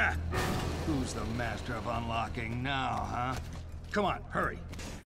Who's the master of unlocking now, huh? Come on, hurry.